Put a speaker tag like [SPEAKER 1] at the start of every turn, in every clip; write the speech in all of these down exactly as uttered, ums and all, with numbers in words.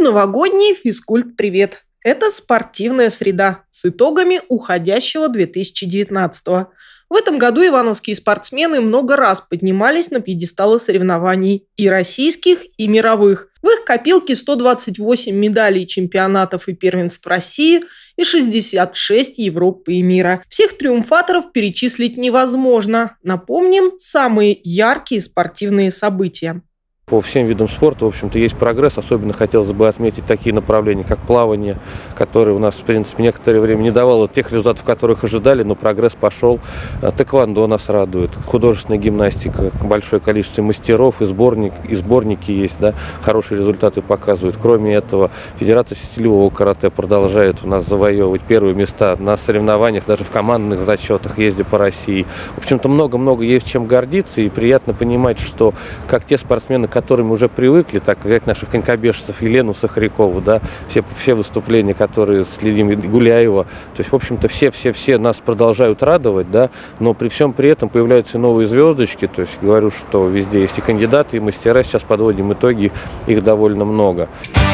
[SPEAKER 1] Предновогодний физкульт-привет. Это спортивная среда с итогами уходящего две тысячи девятнадцатого. В этом году ивановские спортсмены много раз поднимались на пьедесталы соревнований и российских, и мировых. В их копилке сто двадцать восемь медалей чемпионатов и первенств России и шестьдесят шесть Европы и мира. Всех триумфаторов перечислить невозможно. Напомним, самые яркие спортивные события.
[SPEAKER 2] По всем видам спорта, в общем-то, есть прогресс. Особенно хотелось бы отметить такие направления, как плавание, которое у нас, в принципе, некоторое время не давало тех результатов, которых ожидали, но прогресс пошел. Тэквондо нас радует, художественная гимнастика, большое количество мастеров, и, сборник, и сборники есть, да, хорошие результаты показывают. Кроме этого, Федерация стилевого карате продолжает у нас завоевывать первые места на соревнованиях, даже в командных зачетах, ездя по России. В общем-то, много-много есть чем гордиться, и приятно понимать, что как те спортсмены, к которым мы уже привыкли, так взять наших конькобежцев, Елену Сахарякову, да, все, все выступления, которые следим, Гуляева, то есть, в общем-то, все-все-все нас продолжают радовать, да, но при всем при этом появляются новые звездочки, то есть, говорю, что везде есть и кандидаты, и мастера, сейчас подводим итоги, их довольно много.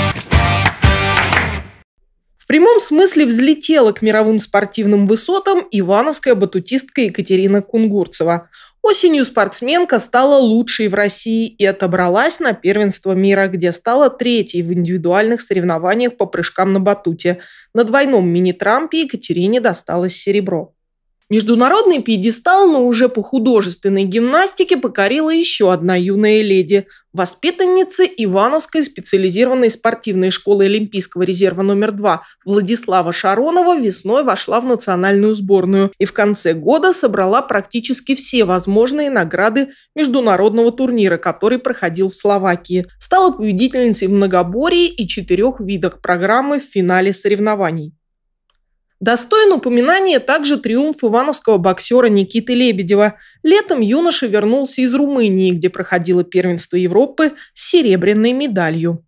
[SPEAKER 1] В прямом смысле взлетела к мировым спортивным высотам ивановская батутистка Екатерина Кунгурцева. Осенью спортсменка стала лучшей в России и отобралась на первенство мира, где стала третьей в индивидуальных соревнованиях по прыжкам на батуте. На двойном мини-трампе Екатерине досталось серебро. Международный пьедестал, но уже по художественной гимнастике покорила еще одна юная леди. Воспитанница Ивановской специализированной спортивной школы Олимпийского резерва номер два Владислава Шаронова весной вошла в национальную сборную и в конце года собрала практически все возможные награды международного турнира, который проходил в Словакии. Стала победительницей в многоборье и четырех видах программы в финале соревнований. Достоин упоминания также триумф ивановского боксера Никиты Лебедева. Летом юноша вернулся из Румынии, где проходило первенство Европы, с серебряной медалью.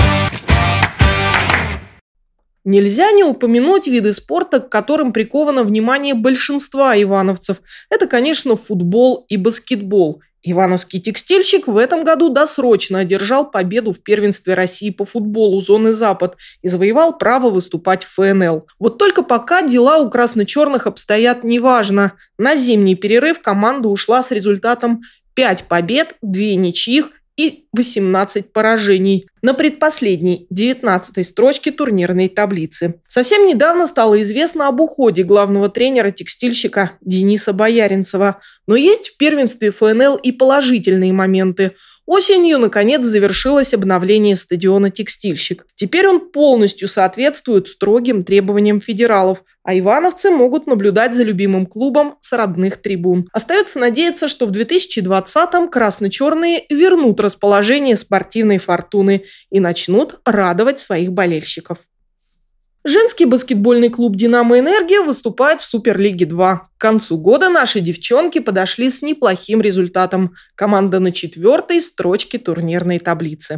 [SPEAKER 1] Нельзя не упомянуть виды спорта, к которым приковано внимание большинства ивановцев. Это, конечно, футбол и баскетбол. Ивановский текстильщик в этом году досрочно одержал победу в первенстве России по футболу зоны Запад и завоевал право выступать в эф эн эл. Вот только пока дела у красно-черных обстоят неважно. На зимний перерыв команда ушла с результатом пять побед, две ничьих и восемнадцать поражений на предпоследней, девятнадцатой строчке турнирной таблицы. Совсем недавно стало известно об уходе главного тренера текстильщика Дениса Бояринцева. Но есть в первенстве эф эн эл и положительные моменты. Осенью, наконец, завершилось обновление стадиона «Текстильщик». Теперь он полностью соответствует строгим требованиям федералов, а ивановцы могут наблюдать за любимым клубом с родных трибун. Остается надеяться, что в две тысячи двадцатом красно-черные вернут расположение спортивной фортуны и начнут радовать своих болельщиков. Женский баскетбольный клуб «Динамо Энергия» выступает в Суперлиге два. К концу года наши девчонки подошли с неплохим результатом. Команда на четвертой строчке турнирной таблицы.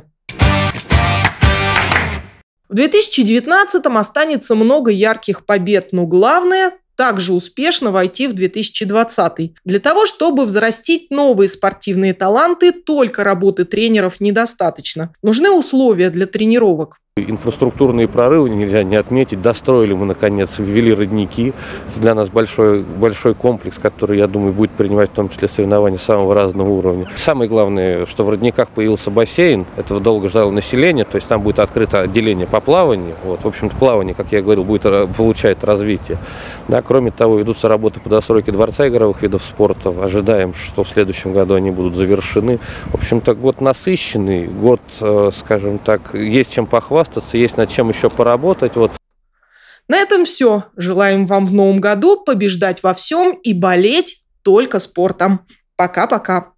[SPEAKER 1] В две тысячи девятнадцатом останется много ярких побед, но главное – также успешно войти в две тысячи двадцатый. Для того, чтобы взрастить новые спортивные таланты, только работы тренеров недостаточно. Нужны условия для тренировок.
[SPEAKER 2] Инфраструктурные прорывы нельзя не отметить. Достроили мы, наконец, ввели родники. Это для нас большой, большой комплекс, который, я думаю, будет принимать в том числе соревнования самого разного уровня. Самое главное, что в родниках появился бассейн. Этого долго ждало население, то есть там будет открыто отделение по плаванию. Вот, в общем-то, плавание, как я говорил, будет получать развитие. Да, кроме того, ведутся работы по достройке дворца игровых видов спорта. Ожидаем, что в следующем году они будут завершены. В общем-то, год насыщенный, год, скажем так, есть чем похвастаться. Есть над чем еще поработать. Вот.
[SPEAKER 1] На этом все. Желаем вам в новом году побеждать во всем и болеть только спортом. Пока-пока.